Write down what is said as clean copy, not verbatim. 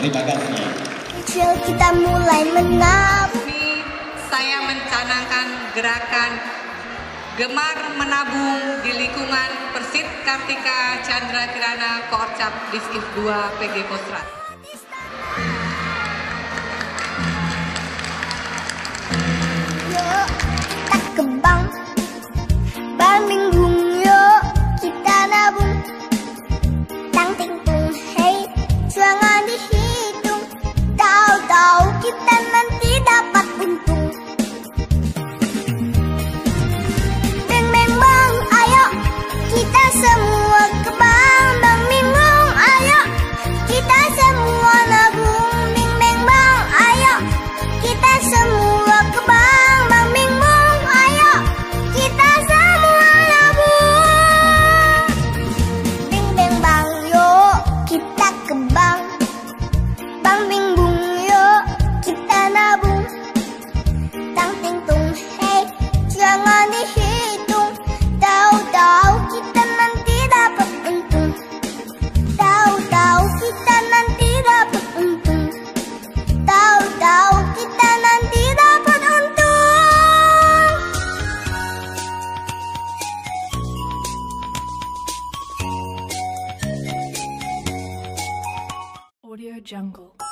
Terima kasih. Kecil kita mulai menabung. Saya mencanangkan gerakan Gemar Menabung di Lingkungan Persit Kartika Chandra Kirana Kostrad Divif 2 PG Kostrad. Yuk kita ke bank Menabung, yuk kita nabung. Tang ting tung, hey, jangan dihitung. Tahu-tahu kita nanti dapat untung. Beng beng bang, ayo kita semua ke bank. Bang bingung, ayo kita semua nabung. Beng beng bang, ayo kita semua ke bank. Bang bingung, ayo kita semua nabung. Beng beng bang, yuk kita ke bank. Bang bingung, yuk kita nabung. Tang ting tung, hey, jangan dihitung. Tahu-tahu kita nanti dapat untung. Tahu-tahu kita nanti dapat untung. Tahu-tahu kita nanti dapat untung. Audio Jungle.